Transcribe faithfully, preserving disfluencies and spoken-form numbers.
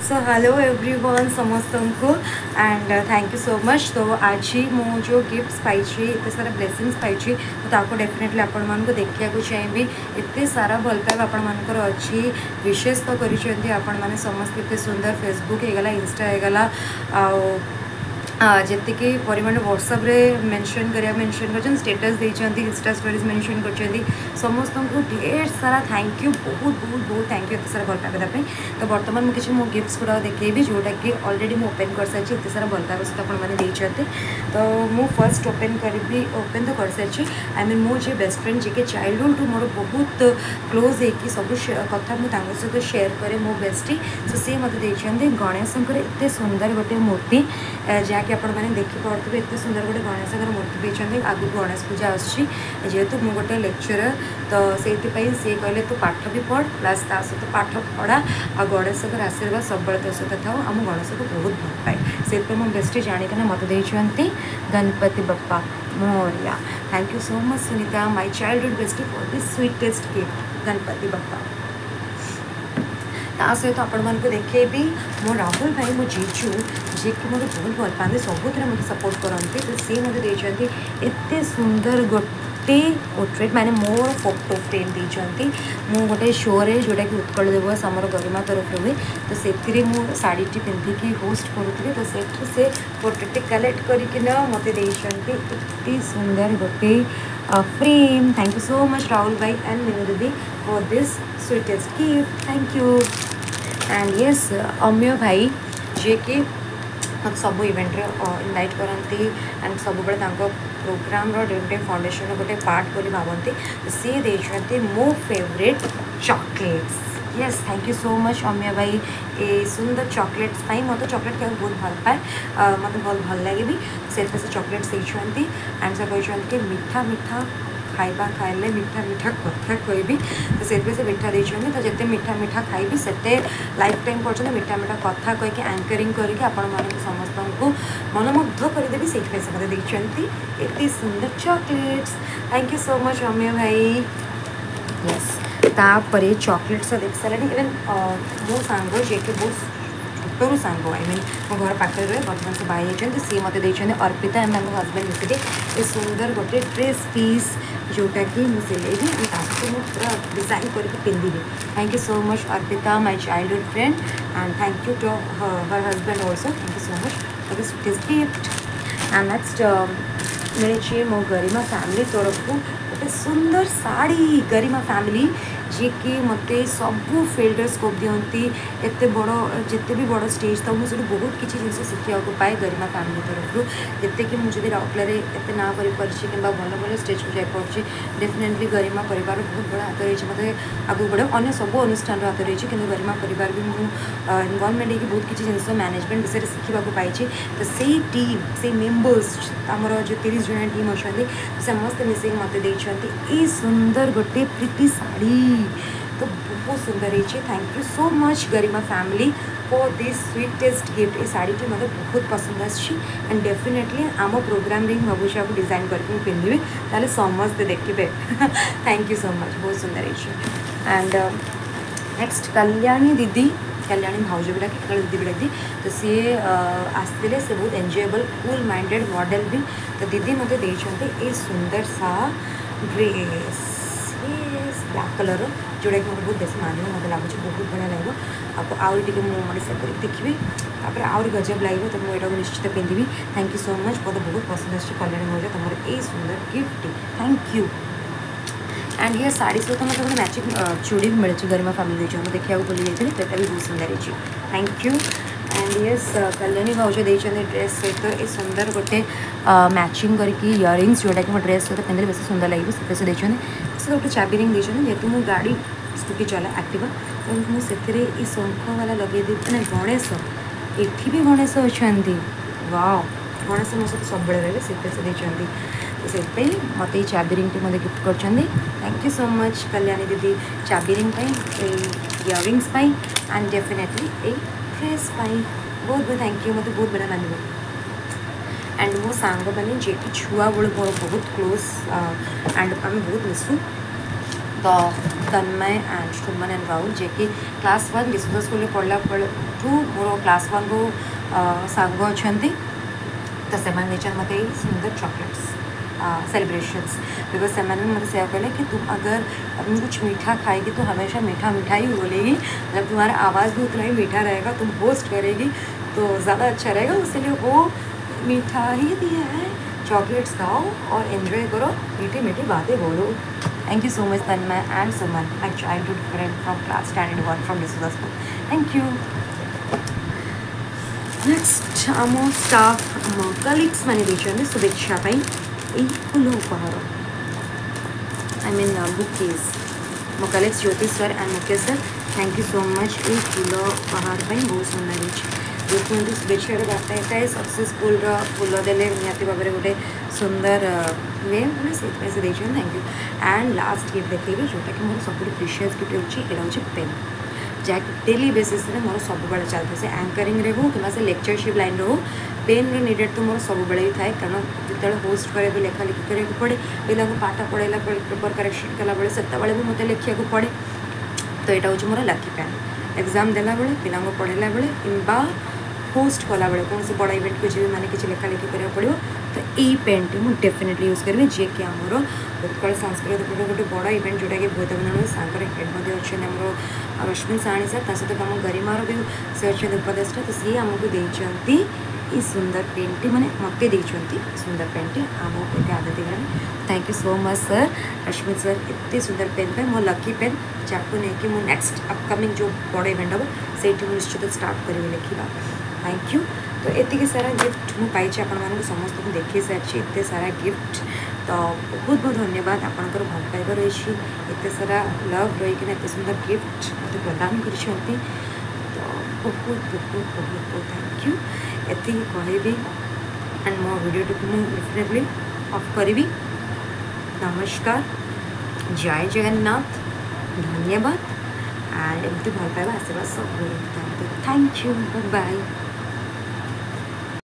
So hello everyone समस्त को and thank you so much. तो आज मु जो गिफ्ट्स पाई एत सारा ब्लेसिंग्स पाई तो डेफिनेटली आपण मानक देखा चाहिए एत सारा भल पाइबा आपण मानकर अच्छी विशेष तो कर समस्त एत सुंदर फेसबुक होगला इंस्टा होगला जी परिमाण व्हाट्सएप रे मेंशन करिया मेंशन कर स्टेटस देइछंती इंस्टा स्टोरीज मेंशन करछंती समस्त को ढेर सारा थैंक यू बहुत बहुत बहुत थैंक यू एत सारा भल पाइबा तो बर्तमान मुझे मो गिफ्ट्स गुड़ा देखेबी जोटा कि ऑलरेडी मु ओपन कर सारी एत सारा भल पाइबा सहित आपण मैंने देइछंती तो मु फर्स्ट ओपन करी ओपन तो कर सारी आई मीन मो जे बेस्ट फ्रेंड जी के चाइल्डहुड टू मोर बहुत क्लोज है सब कथा मुझे सहित शेयर करे मो बेस्टी सो सी मत देइछंती गणेशंकर एत सुंदर गोटे मूर्ति जहाँकि आपण मैंने देखिपे एत सुंदर गोटे गणेशकर मूर्ति देते आगु गणेश पूजा आसतु मु गोटे लेक्चरर तो से सी कहले तू पाठ भी पढ़ प्लस ता सहित पाठ पढ़ा आ गणेशकर आशीर्वाद सब तो सहित था आम गणेश को बहुत भल पाए से मो बेस्ट जाणिकना मत देते Ganpati Bappa Morya. Thank you so much Sunita my childhood bestie for this sweetest gift Ganpati Bappa. ता सहित आपण मान देखेबी मो राहुल भाई मो जीजू जी कि मोर बहुत भल पाते सबुथ मत सपोर्ट करते तो सी मत देते एत सुंदर गोटे पोर्ट्रेट माने मोर फोटो फ्रेम देते मु गोटे शो रे जोटा कि उत्कल दिवस आमर गरिमा तरफ हुए तो से मु साड़ी पिंधिकी होस्ट करुँगी तो से पोर्ट्रेट कलेक्ट करके मत देते सुंदर गोटे frame. Thank you so much Rahul भाई एंड मीनू दीदी for this sweetest gift thank you. And yes Amya भाई जे कि मत सब इवेंट इनवाइट करती एंड सब प्रोग्राम ड्रीम फाउंडेशन गोटे पार्ट बोली भावती सी देते मो favourite chocolates. Yes thank you so much Amya भाई ए सुंदर चॉकलेट्स पाई मत चॉकलेट खाया बहुत भल पाए मत बहुत भल लगे भी से चॉकलेट्स देते एंड से कहते मीठा मीठा खाइबा खाइले मीठा मीठा कथा कहबी तो से मीठा देते तो जिते मीठा मीठा खाइबी से लाइफ टाइम पर्यटन मीठा मीठा कथा कहीकि एंकरिंग करके आपण मानक समस्त को मनमुग्ध करदेवी से मत देते एत सुंदर chocolates. Thank you so much Amya भाई। यस तापर चॉकलेट्स देख सारे इवेन मो सांग जे कि बहुत छोटू सांग आई मीन मो घर पाखे रहे बर्तमान से बाई होती सी मत देते अर्पिता एम हजबैंड मिसिके ये सुंदर गोटे ड्रेस पीस जोटा कि मुझे सिलेबी पूरा डिजाइन करके पिंधि। Thank you so much Arpita my childhood friend and thank you to her husband also thank you so much for this sweetest gift. And next मिले मो गरिमा फैमिली तरफ गोटे सुंदर साड़ी गरिमा फैमिली जी कि मत सबू फिल्डर स्कोप दिखती एत बड़ जिते भी बड़ स्टेज था मुझे बहुत किसी जिन शिखा पाए गरिमा फैमिली तरफ जिते कि मुझे राउरकेला एत ना कर भल भल स्टेज को जापी डेफिनेटली गरिमा परिवार बहुत बड़ा हाथ रही मतलब आगे बढ़े अन्य सब अनुष्ठान हाथ रही कि गरिमा परिवार भी मुझे इनवॉल्वमेंट होगी बहुत किसी जिन मैनेजमेंट विषय शिखा पाई तो से टीम से मेम्बर्स आमर जो तीस जन टीम अच्छा समस्त मिसिक मत देते सुंदर गोटे प्रीति साड़ी तो बहुत सुंदर है। Thank you so much Garima family for this sweetest gift ये साड़ी टी मतलब बहुत पसंद आसी एंड डेफिनेटली आम प्रोग्राम रे भावुँ आपको डिजाइन करके पिंधि ताले समस्ते देखिए थैंक यू सो मच बहुत सुंदर है। एंड नेक्स्ट कल्याणी दीदी कल्याणी भाउज भी डाक दीदी भी डाक तो सी आसते से बहुत एंजॉयबल कूल माइंडेड मॉडल भी तो दीदी मत देते सुंदर सा ड्रेस ब्लैक कलर जोड़ा कि मतलब बहुत बेस मान मतलब लगुच बहुत बढ़िया लगे आपको आउरी मुझे से कर देखी तापर आउरी गजब लगे तो मुझे निश्चित पिंधि। थैंक यू सो मच बहुत बहुत पसंद आस कल्याणी भाउज तुम ये सुंदर गिफ्ट थैंक यू। एंड ये साड़ी सहित मतलब गोटे मैचिंग चूड़ी भी मिले गरिमा फैमिली देखिए देखा भूली जाती तो भी बहुत सुंदर है thank you. And yes Kalyani भाउज देते ड्रेस सहित ये सुंदर गोटे मैचिंग करके इयरिंग्स जोटा कि ड्रेस सहित पिंधे बेस सुंदर लगे से देते से गोटे चाबी रिंग देते जेहतु मु गाड़ी स्कूटी चला एक्टिवा तो मुझे शंख वाला लगे मैंने गणेश एटी भी गणेश अच्छा वाओ गणेश मो सहित सब रहे से देते तो से मत चाबी रिंग मत गिफ्ट कर thank you so much Kalyani दीदी चाबी ring earrings and definitely a dress बहुत बहुत थैंक यू मत बहुत बढ़िया लगे। एंड मो सांग मैंने जी छुआ बेलू मोर बहुत क्लोज एंड आम बहुत मिसू तो तन्मय एंड सुमन एंड राहुल जे कि क्लास वन डिस्को स्कूल पढ़ला ठू मोर क्लास वन रो सांग अच्छा तो से मत सुंदर चॉकलेट्स सेलिब्रेशंस बिकॉज से मतलब से कहले कि तुम अगर तुम कुछ मीठा खाएगी तो हमेशा मीठा मीठा ही बोलेगी, जब तुम्हारा आवाज़ भी उतना ही मीठा रहेगा, तुम होस्ट करेगी तो ज़्यादा अच्छा रहेगा, इसलिए वो मीठा ही दिया है। चॉकलेट्स खाओ और एंजॉय करो, मीठी मीठी बातें बोलो। Thank you so much Tanmay and Suman, my childhood friend from class standard one from D'Souza school. Thank you. Next आम स्टाफ कलिग्स मैंने देखते शुभेच्छा ये फूल उपहार आई मीन बुकेज मो colleagues Jyoti sir and Mukesh sir, thank you so much ये फूल उपहार बहुत सुंदर देखते शुभेच्छा बार्ता होता है सक्सेसफुल फूल देले निहाती भाव में गोटे सुंदर हुए मैंने से देखिए thank you. And last gift देखिए जोटा कि मोर सब प्रिशियस गिफ्ट होता हूँ पेन जैक डेली बेसिस रे मोर सब बड़े चलता से एंकरिंग रे हो कि लेक्चरशिप लाइन रो पेन रो नीडेड तो मोर सब बड़े ही थाए, कारण जिते होस्ट करे भी लेखा लिखी करा पड़े, पिला पाठ पढ़ाला पेपर करेक्शन कला से भी मत लिखा पड़े, तो यहाँ हूँ मोर लकी पेन एग्जाम देला बेले पिला पढ़ाला बेले कि होस्ट कला बेले कौन से बड़ा इवेंट को जी मैंने किसी लेखा लिखी करा पड़ो, तो यही पेन टी मुझे डेफिनेटली यूज करेंगे जी कि आमर उत्कल सांस्कृतिक गोटे बड़ा इवेंट जोटा कि बहुत अभिनंदन सांकर हेड अच्छे आम रश्मि साणी सर ता सहित आम गरिमार भी से अच्छे उपदेष्टा, तो सी आमको देती ये सुंदर पेन टी मैंने मत देती सुंदर पेन टी आम आदत गलानी। Thank you so much sir Rashmi sir एत सुंदर पेन पे मो लकी पेन जहाँ नहीं मो नेक्स्ट अपकमिंग जो बड़ इवेंट हम से निश्चित स्टार्ट करी लिखा। Thank you. तो एति सारा गिफ्ट मुझे पाई आपण समस्त को देखी सारी एत सारा गिफ्ट, तो बहुत बहुत धन्यवाद आपंकर भल पाइबा रही एत सारा लव रही एत सुंदर गिफ्ट मत प्रदान कर, तो बहुत बहुत बहुत बहुत थैंक यू एति कहबी एंड मो वीडियो टी मुझे डेफिनेटली ऑफ करी। नमस्कार, जय जगन्नाथ, धन्यवाद एंड एमती भल पाइबा आशीर्वाद सब। Thank you, bye.